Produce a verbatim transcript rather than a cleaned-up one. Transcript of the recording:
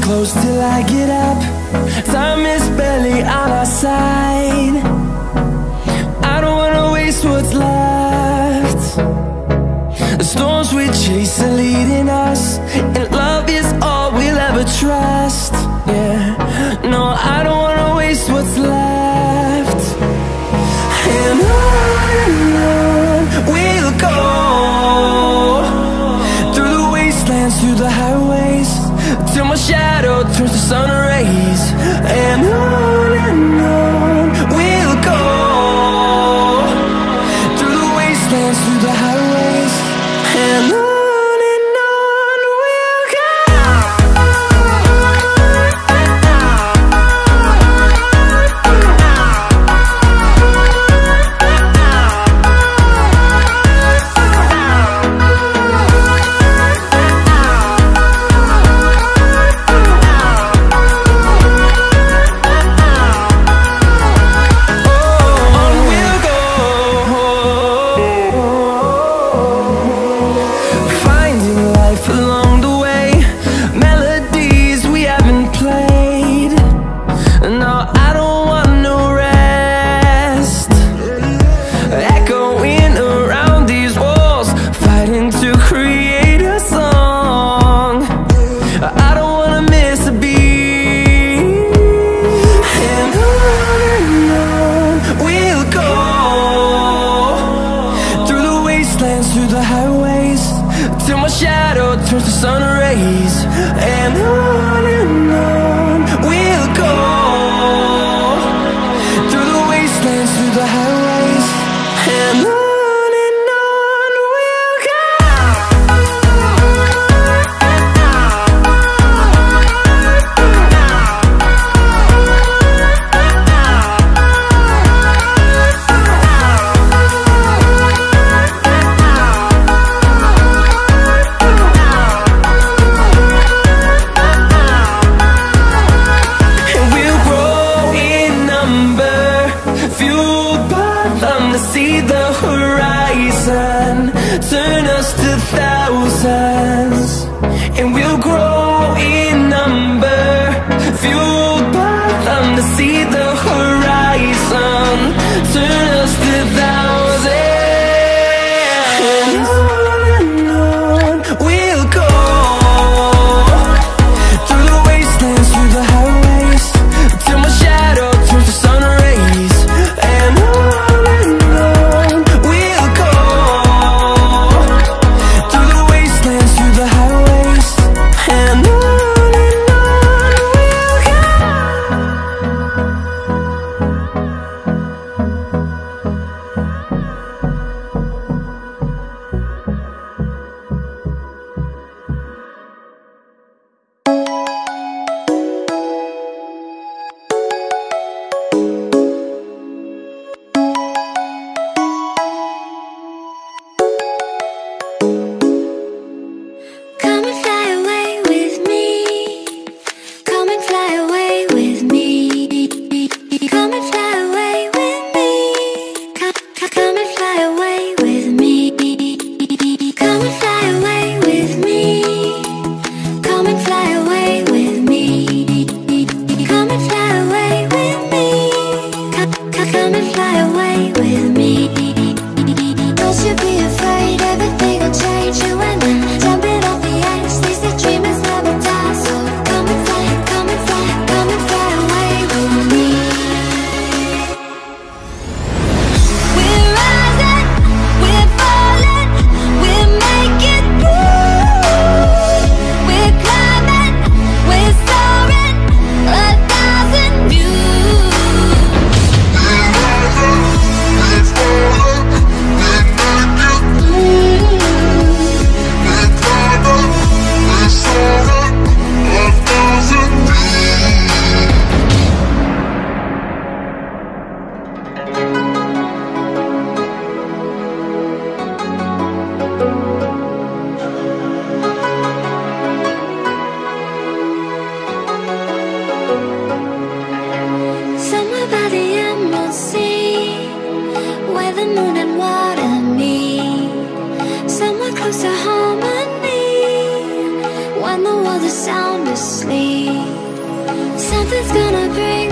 close till I get up. Time is barely on our side. I don't wanna waste what's left. The storms we chase are leading us, and love is all we'll ever trust. Yeah, no, I don't wanna waste what's left. And on and on we'll go, through the wastelands, through the highways, till my shadow turns to sun rays. And on and on we'll go, through the wastelands, through the highways, and on. Through the highways, till my shadow turns to sun rays. And on and on we'll go, through the wastelands, through the highways, and on. See the horizon turn us to thousands, and we'll grow in number, fueled by them. To see the horizon turn us to thousands, and on and on we'll go, through the wastelands, through the highways, till my shadow turns to sun rays. And on close to harmony when the world is sound asleep. Nothing's gonna break